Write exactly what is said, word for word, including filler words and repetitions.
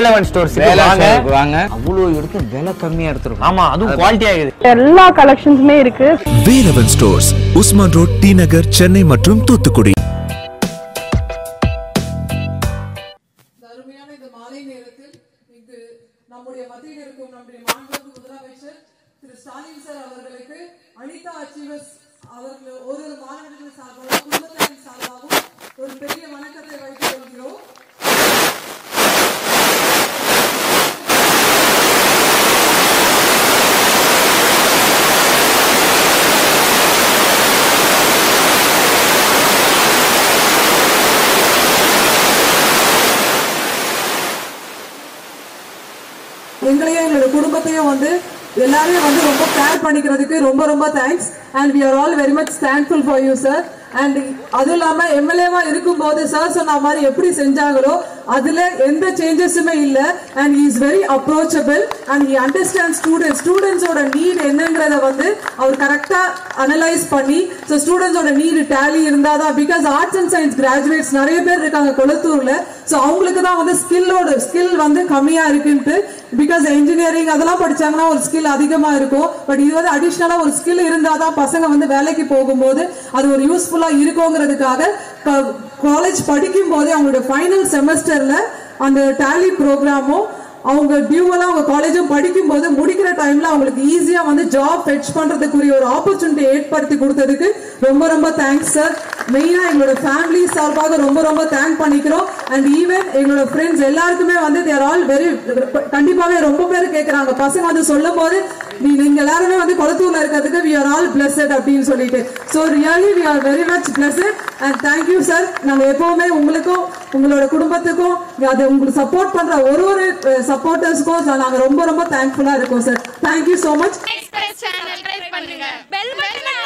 eleven stores வாங்க வாங்க அவ்ளோ எடுத்து விலை கம்மியா எடுத்துறோம். ஆமா அதுவும் குவாலிட்டியா இருக்குது. எல்லா கலெக்ஷன்ஸ்மே இருக்கு. eleven stores Usman road, T Nagar, Chennai மற்றும் தூத்துக்குடி. தருமையான இந்த மாலை நேரத்தில் இங்கு நம்முடைய மத்தியில் இருக்கும் நம்முடைய மாண்புமிகு முதலமைச்சர் திரு ஸ்டாலின் சார் அவர்களுக்கு அனிதா அச்சீவர்ஸ் அவர்கள் ஒரு ஒரு மாணவர்கள் சார்பாகவும் குடும்பத்தின் சார்பாகவும் ஒரு பெரிய வணக்கத்தை வைத்துக் கொள்கிறோம். எங்களையும் எங்களோட குடும்பத்தையும் வந்து எல்லாருமே வந்து ரொம்ப கேர் பண்ணிக்கிறதுக்கு ரொம்ப ரொம்ப thanks. And we are all very much thankful for you sir. அண்ட் அதுவும் இல்லாம எம்எல்ஏவா இருக்கும் போது சார் சொன்ன மாதிரி எப்படி செஞ்சாங்களோ அதுல எந்த சேஞ்சஸுமே இல்ல. And he is very approachable and he understand students ஸ்டூடெண்ட்ஸோட நீட் என்னங்கிறத வந்து அவர் கரெக்டா அனலைஸ் பண்ணி ஸோ ஸ்டூடெண்ட்ஸோட நீடு டேலி இருந்தாதான் because arts and science graduates நிறைய பேர் இருக்காங்க கொளத்தூர்ல. ஸோ அவங்களுக்கு தான் வந்து ஸ்கில்லோட ஸ்கில் வந்து கம்மியா இருக்குன்ட்டு பிகாஸ் இன்ஜினியரிங் அதெல்லாம் படிச்சாங்கன்னா ஒரு ஸ்கில் அதிகமா இருக்கும். பட் இது வந்து அடிஷனலா ஒரு ஸ்கில் இருந்தாதான் பசங்க வந்து வேலைக்கு போகும்போது அது ஒரு யூஸ்ஃபுல்லா இருக்குங்கிறதுக்காக காலேஜ் படிக்கும் போதே அவங்களோட ஃபைனல் செமஸ்டர்ல அந்த டேலி ப்ரோக்ராமும் அவங்க டியூவெல்லாம் அவங்க காலேஜும் படிக்கும் போது முடிக்கிற டைம்ல அவங்களுக்கு ஈஸியா வந்து ஜாப் ஃபெட்ச் பண்றதுக்குரிய ஒரு ஆப்பர்ச்சுனிட்டி ஏற்படுத்தி கொடுத்ததுக்கு ரொம்ப ரொம்ப தேங்க்ஸ் சார். மெயினா எங்களோட ஃபேமிலி சார்பாக ரொம்ப ரொம்ப தேங்க் பண்ணிக்கிறோம். அண்ட் ஈவன் எங்களோட ஃப்ரெண்ட்ஸ் எல்லாருக்குமே வந்து தேர் ஆல் வெரி கண்டிப்பாவே ரொம்ப பேர் கேட்கறாங்க பசங்க வந்து சொல்லும் போது நீங்க எல்லாருமே வந்து கொளத்தூர்ல இருக்கிறதுக்கு வி ஆர் ஆல் பிளஸட் அப்படின்னு சொல்லிட்டு. So really we are very much blessed and thank you sir. நாங்க எப்பவுமே உங்களுக்கும் உங்களோட குடும்பத்துக்கும் அதை உங்களுக்கு சப்போர்ட் பண்ற ஒரு ஒரு சப்போர்ட்டர்ஸ்க்கும் நாங்க ரொம்ப ரொம்ப தேங்க்ஃபுல்லா இருக்கோம் சார். Thank you so much.